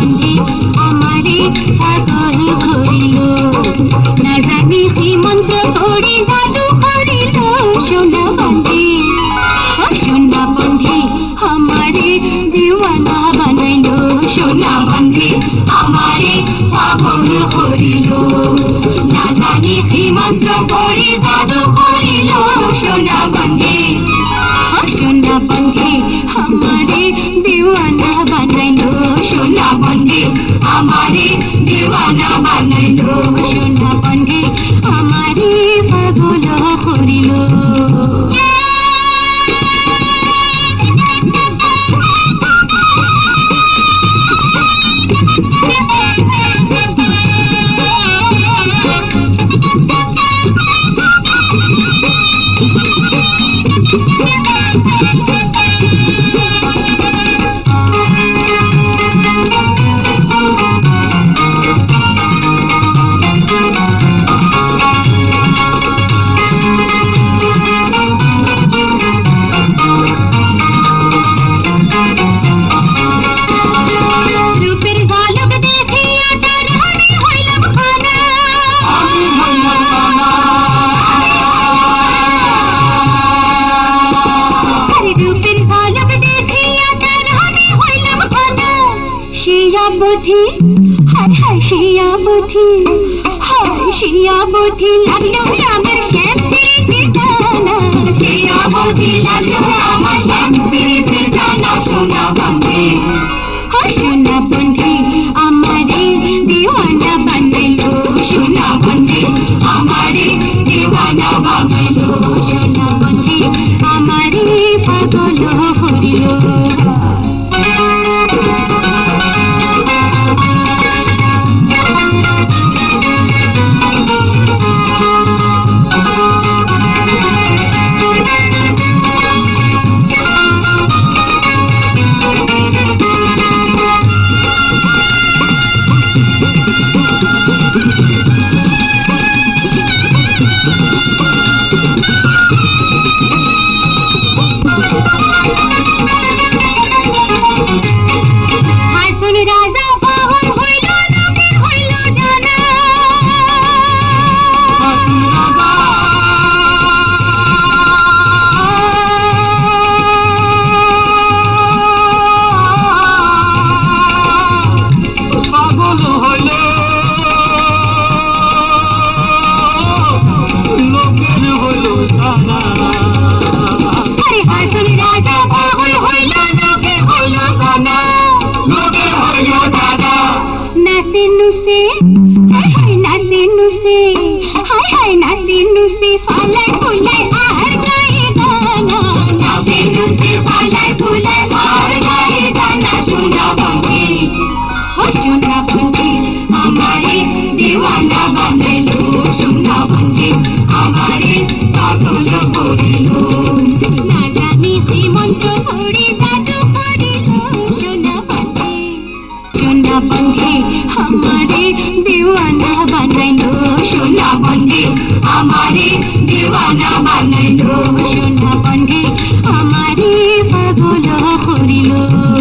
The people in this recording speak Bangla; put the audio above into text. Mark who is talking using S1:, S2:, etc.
S1: বন্ধে আমারে পাগল করিল না জানি কি মন্ত্র পড়ি জাদু করিল সোনা বন্ধে সোনা বন্ধে আমারে দিওয়ানা বানাইল সোনা বন্ধে আমারে পাগল করিল না জানি কি মন্ত্র পড়ি জাদু করিল সোনা বন্ধে সোনা বন্ধে আমারে দিওয়ানা বানাইলো সোনা বন্ধে আমারে দিওয়ানা বানাইলো সোনা বন্ধে আমারে পাগল করিল বুদ্ধি হায় হায় শিয়া বুদ্ধি হায় শিয়া বুদ্ধি লাগলো আমার শ্যামপুরীতে জানা শিয়া বুদ্ধি লাগলো আমার শ্যামপুরীতে জানা সোনা বন্ধে সোনা বন্ধে আমারে দিওয়ানা বানাইলো সোনা বন্ধে আমারে দিওয়ানা বানাইলো সোনা বন্ধে আমারে পাগল করিল আমারে দিওয়ানা বানাইলো সোনা বন্ধে আমারে পাগল করিল।